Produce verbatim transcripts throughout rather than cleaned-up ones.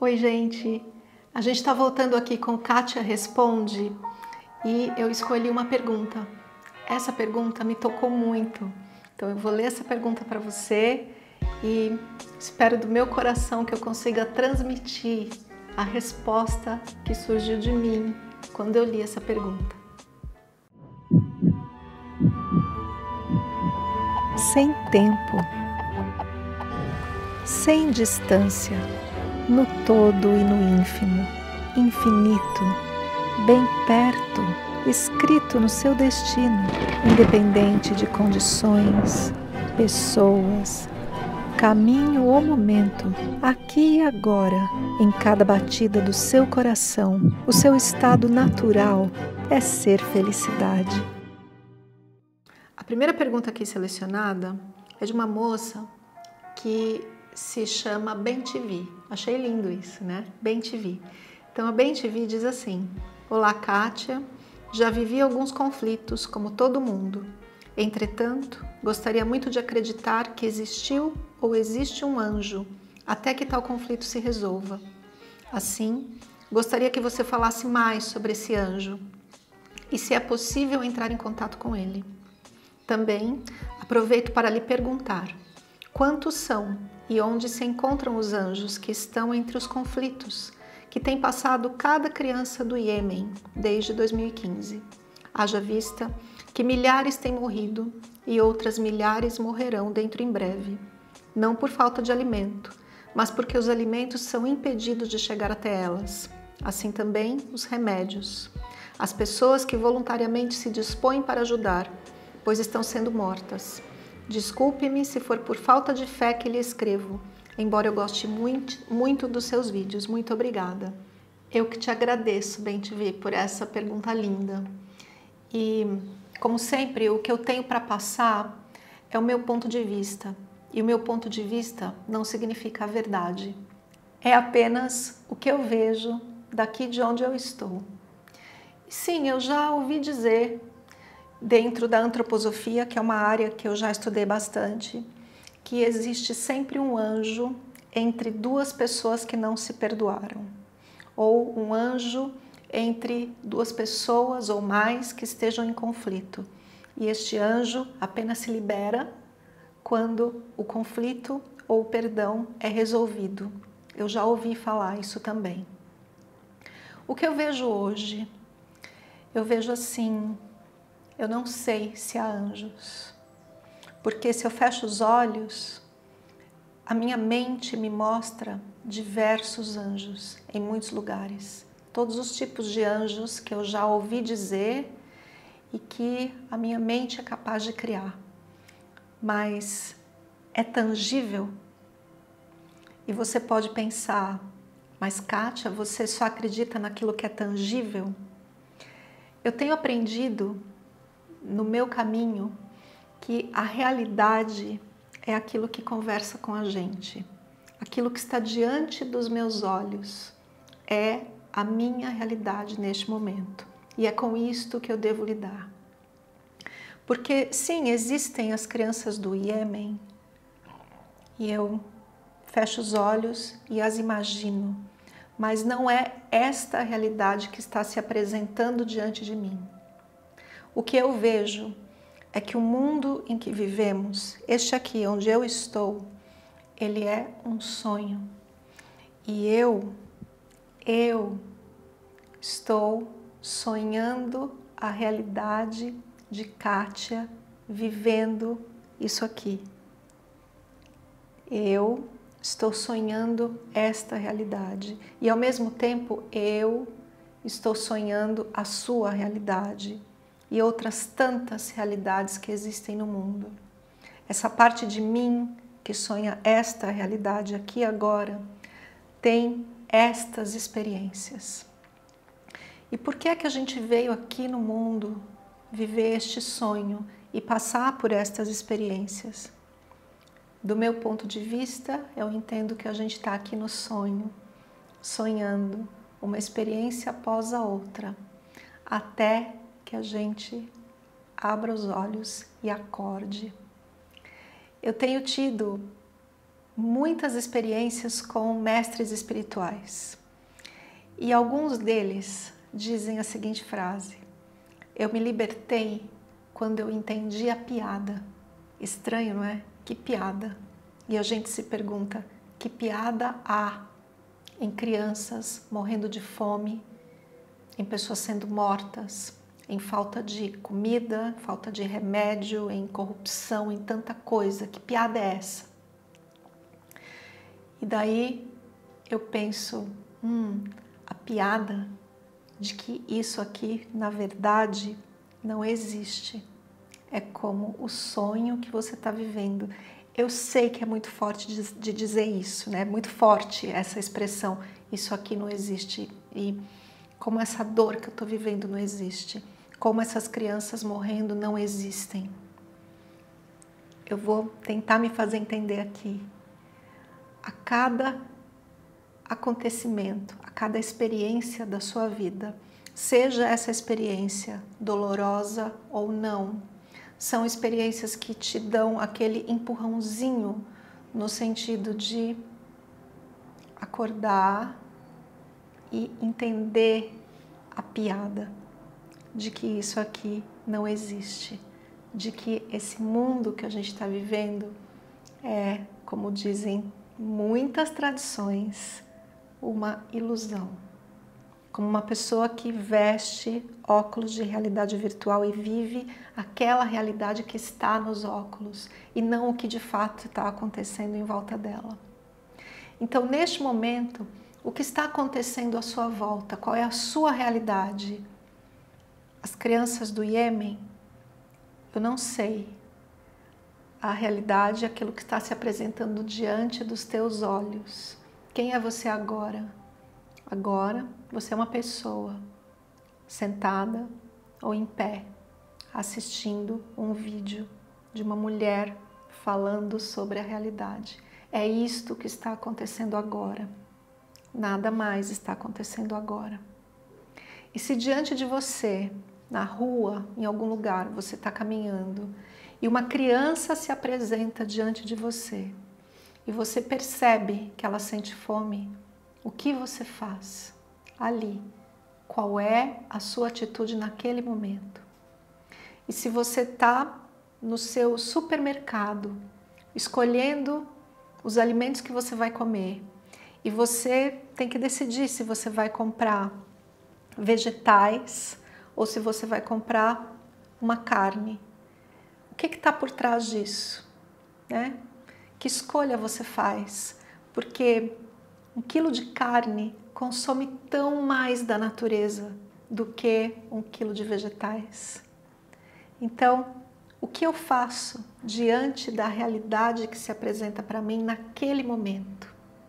Oi, gente! A gente está voltando aqui com Kátia Responde e eu escolhi uma pergunta. Essa pergunta me tocou muito, então eu vou ler essa pergunta para você e espero do meu coração que eu consiga transmitir a resposta que surgiu de mim quando eu li essa pergunta. Sem tempo, sem distância, no todo e no ínfimo, infinito, bem perto, escrito no seu destino, independente de condições, pessoas, caminho ou momento, aqui e agora, em cada batida do seu coração, o seu estado natural é ser felicidade. A primeira pergunta aqui selecionada é de uma moça que se chama Bem T V. Achei lindo isso, né? Bem T V. Então a Bem T V diz assim: olá, Kátia, já vivi alguns conflitos como todo mundo. Entretanto, gostaria muito de acreditar que existiu ou existe um anjo até que tal conflito se resolva. Assim, gostaria que você falasse mais sobre esse anjo e se é possível entrar em contato com ele. Também aproveito para lhe perguntar: quantos são e onde se encontram os anjos que estão entre os conflitos que tem passado cada criança do Iêmen desde dois mil e quinze? Haja vista que milhares têm morrido e outras milhares morrerão dentro em breve, não por falta de alimento, mas porque os alimentos são impedidos de chegar até elas. Assim também os remédios. As pessoas que voluntariamente se dispõem para ajudar, pois estão sendo mortas. Desculpe-me se for por falta de fé que lhe escrevo, embora eu goste muito, muito dos seus vídeos. Muito obrigada. Eu que te agradeço, Bem T V, por essa pergunta linda. E, como sempre, o que eu tenho para passar é o meu ponto de vista. E o meu ponto de vista não significa a verdade. É apenas o que eu vejo daqui de onde eu estou. Sim, eu já ouvi dizer, dentro da antroposofia, que é uma área que eu já estudei bastante, que existe sempre um anjo entre duas pessoas que não se perdoaram, ou um anjo entre duas pessoas ou mais que estejam em conflito. E este anjo apenas se libera quando o conflito ou o perdão é resolvido. Eu já ouvi falar isso também. O que eu vejo hoje? Eu vejo assim: eu não sei se há anjos, porque se eu fecho os olhos, a minha mente me mostra diversos anjos em muitos lugares. Todos os tipos de anjos que eu já ouvi dizer e que a minha mente é capaz de criar. Mas é tangível? E você pode pensar: mas Kátia, você só acredita naquilo que é tangível? Eu tenho aprendido no meu caminho que a realidade é aquilo que conversa com a gente. Aquilo que está diante dos meus olhos é a minha realidade neste momento. E é com isto que eu devo lidar. Porque sim, existem as crianças do Iêmen e eu fecho os olhos e as imagino, mas não é esta a realidade que está se apresentando diante de mim. O que eu vejo é que o mundo em que vivemos, este aqui onde eu estou, ele é um sonho. E eu, eu estou sonhando a realidade de Kátia vivendo isso aqui. Eu estou sonhando esta realidade e ao mesmo tempo eu estou sonhando a sua realidade e outras tantas realidades que existem no mundo. Essa parte de mim que sonha esta realidade aqui e agora tem estas experiências. E por que é que a gente veio aqui no mundo viver este sonho e passar por estas experiências? Do meu ponto de vista, eu entendo que a gente está aqui no sonho, sonhando uma experiência após a outra, até que a gente abra os olhos e acorde. Eu tenho tido muitas experiências com mestres espirituais. E alguns deles dizem a seguinte frase: eu me libertei quando eu entendi a piada. Estranho, não é? Que piada? E a gente se pergunta, que piada há em crianças morrendo de fome, em pessoas sendo mortas, em falta de comida, falta de remédio, em corrupção, em tanta coisa? Que piada é essa? E daí eu penso, hum, a piada de que isso aqui, na verdade, não existe. É como o sonho que você está vivendo. Eu sei que é muito forte de, de dizer isso, né? É muito forte essa expressão, isso aqui não existe. E como essa dor que eu estou vivendo não existe. Como essas crianças morrendo não existem. Eu vou tentar me fazer entender aqui. A cada acontecimento, a cada experiência da sua vida, seja essa experiência dolorosa ou não, são experiências que te dão aquele empurrãozinho no sentido de acordar e entender a piada de que isso aqui não existe, de que esse mundo que a gente está vivendo é, como dizem muitas tradições, uma ilusão. Como uma pessoa que veste óculos de realidade virtual e vive aquela realidade que está nos óculos e não o que de fato está acontecendo em volta dela. Então, neste momento, o que está acontecendo à sua volta? Qual é a sua realidade? As crianças do Iêmen? Eu não sei. A realidade é aquilo que está se apresentando diante dos teus olhos. Quem é você agora? Agora você é uma pessoa sentada ou em pé, assistindo um vídeo de uma mulher falando sobre a realidade. É isto que está acontecendo agora. Nada mais está acontecendo agora. E se diante de você, na rua, em algum lugar, você está caminhando e uma criança se apresenta diante de você e você percebe que ela sente fome, o que você faz ali? Qual é a sua atitude naquele momento? E se você está no seu supermercado, escolhendo os alimentos que você vai comer, e você tem que decidir se você vai comprar vegetais ou se você vai comprar uma carne. O que está por trás disso? Né? Que escolha você faz? Porque um quilo de carne consome tão mais da natureza do que um quilo de vegetais. Então, o que eu faço diante da realidade que se apresenta para mim naquele momento?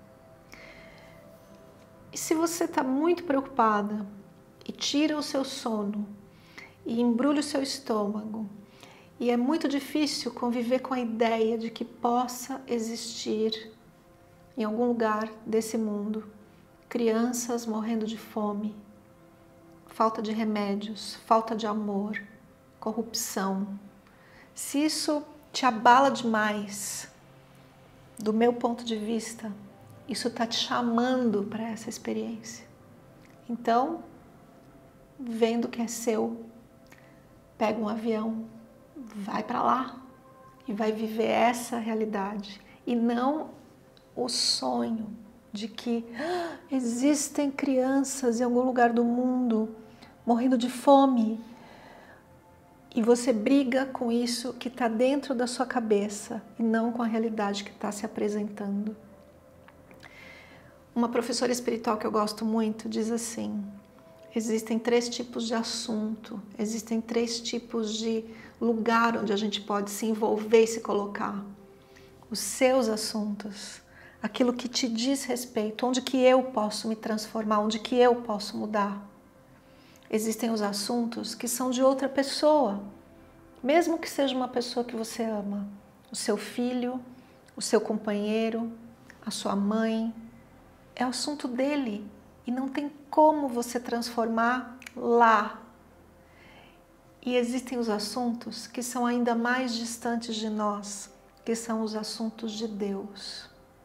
E se você está muito preocupada e tira o seu sono e embrulha o seu estômago e é muito difícil conviver com a ideia de que possa existir em algum lugar desse mundo crianças morrendo de fome, falta de remédios, falta de amor, corrupção. Se isso te abala demais, do meu ponto de vista, isso está te chamando para essa experiência. Então, vendo que é seu, pega um avião, vai para lá e vai viver essa realidade e não o sonho de que ah, existem crianças em algum lugar do mundo morrendo de fome e você briga com isso que está dentro da sua cabeça e não com a realidade que está se apresentando. Uma professora espiritual que eu gosto muito diz assim: existem três tipos de assunto, existem três tipos de lugar onde a gente pode se envolver e se colocar. Os seus assuntos, aquilo que te diz respeito, onde que eu posso me transformar, onde que eu posso mudar. Existem os assuntos que são de outra pessoa, mesmo que seja uma pessoa que você ama, o seu filho, o seu companheiro, a sua mãe, é o assunto dele e não tem como você transformar lá. E existem os assuntos que são ainda mais distantes de nós, que são os assuntos de Deus.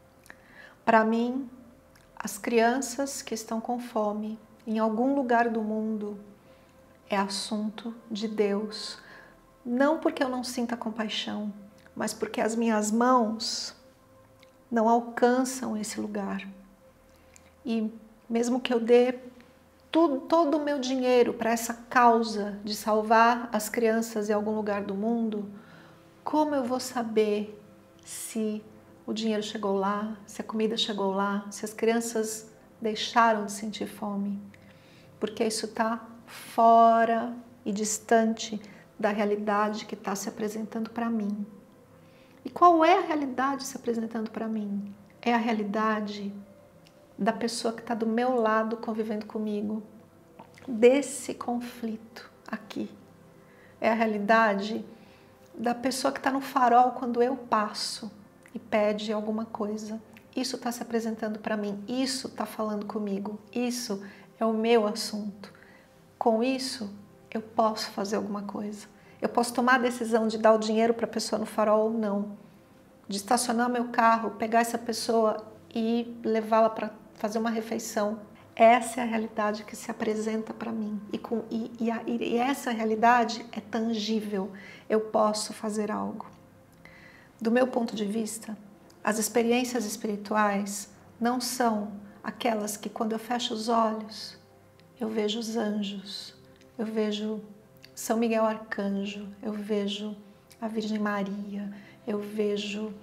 Para mim, as crianças que estão com fome em algum lugar do mundo é assunto de Deus. Não porque eu não sinta compaixão, mas porque as minhas mãos não alcançam esse lugar. E mesmo que eu dê tudo, todo o meu dinheiro para essa causa de salvar as crianças em algum lugar do mundo, como eu vou saber se o dinheiro chegou lá, se a comida chegou lá, se as crianças deixaram de sentir fome? Porque isso está fora e distante da realidade que está se apresentando para mim. E qual é a realidade se apresentando para mim? É a realidade da pessoa que está do meu lado convivendo comigo, desse conflito aqui. É a realidade da pessoa que está no farol quando eu passo e pede alguma coisa. Isso está se apresentando para mim, isso está falando comigo, isso é o meu assunto. Com isso, eu posso fazer alguma coisa. Eu posso tomar a decisão de dar o dinheiro para a pessoa no farol ou não, de estacionar meu carro, pegar essa pessoa e levá-la para fazer uma refeição. Essa é a realidade que se apresenta para mim. E, com, e, e, a, e essa realidade é tangível. Eu posso fazer algo. Do meu ponto de vista, as experiências espirituais não são aquelas que, quando eu fecho os olhos, eu vejo os anjos, eu vejo São Miguel Arcanjo, eu vejo a Virgem Maria, eu vejo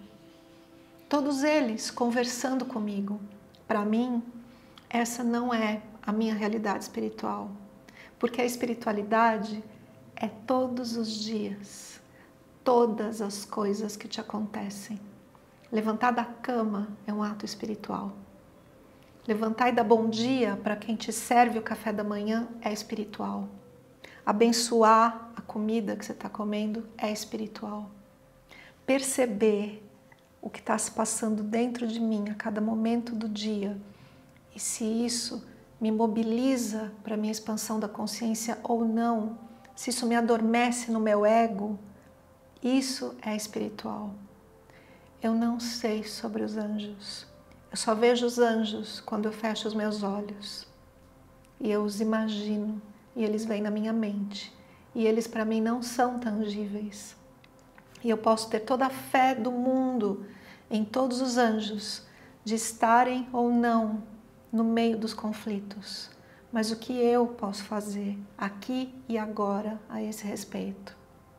todos eles conversando comigo. Para mim, essa não é a minha realidade espiritual, porque a espiritualidade é todos os dias, todas as coisas que te acontecem. Levantar da cama é um ato espiritual. Levantar e dar bom dia para quem te serve o café da manhã é espiritual. Abençoar a comida que você está comendo é espiritual. Perceber o que está se passando dentro de mim a cada momento do dia e se isso me mobiliza para a minha expansão da consciência ou não, se isso me adormece no meu ego, isso é espiritual. Eu não sei sobre os anjos. Eu só vejo os anjos quando eu fecho os meus olhos. E eu os imagino, e eles vêm na minha mente. E eles para mim não são tangíveis. E eu posso ter toda a fé do mundo em todos os anjos, de estarem ou não no meio dos conflitos. Mas o que eu posso fazer aqui e agora a esse respeito?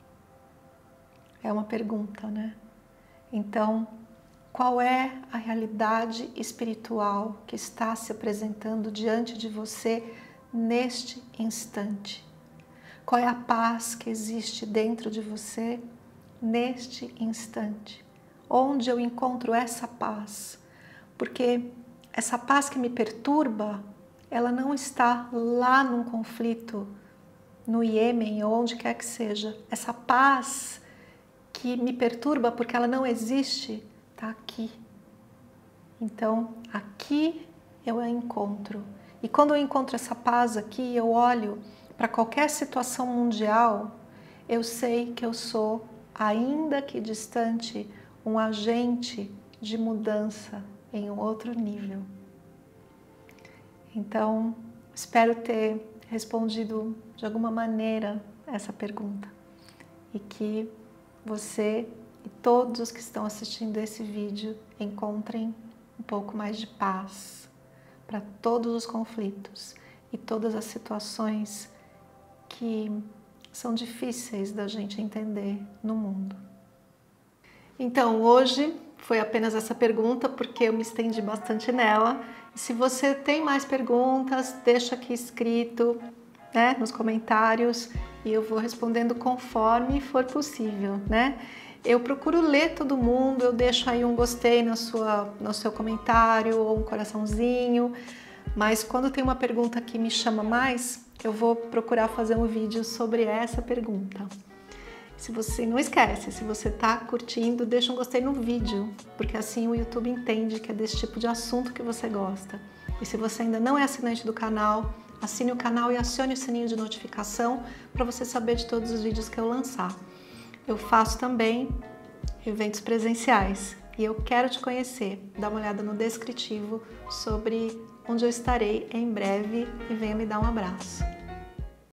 É uma pergunta, né? Então, qual é a realidade espiritual que está se apresentando diante de você neste instante? Qual é a paz que existe dentro de você neste instante? Onde eu encontro essa paz? Porque essa paz que me perturba, ela não está lá num conflito, no Iêmen ou onde quer que seja. Essa paz que me perturba porque ela não existe, está aqui. Então, aqui eu a encontro. E quando eu encontro essa paz aqui, eu olho para qualquer situação mundial, eu sei que eu sou, ainda que distante, um agente de mudança em um outro nível. Então, espero ter respondido de alguma maneira essa pergunta e que você e todos os que estão assistindo esse vídeo encontrem um pouco mais de paz para todos os conflitos e todas as situações que são difíceis da gente entender no mundo. Então, hoje foi apenas essa pergunta porque eu me estendi bastante nela. Se você tem mais perguntas, deixa aqui escrito, né, nos comentários e eu vou respondendo conforme for possível, né? Eu procuro ler todo mundo, eu deixo aí um gostei na sua, no seu comentário ou um coraçãozinho, mas quando tem uma pergunta que me chama mais, eu vou procurar fazer um vídeo sobre essa pergunta. Se você não esquece, se você está curtindo, deixa um gostei no vídeo, porque assim o YouTube entende que é desse tipo de assunto que você gosta. E se você ainda não é assinante do canal, assine o canal e acione o sininho de notificação para você saber de todos os vídeos que eu lançar. Eu faço também eventos presenciais e eu quero te conhecer. Dá uma olhada no descritivo sobre onde eu estarei em breve e venha me dar um abraço.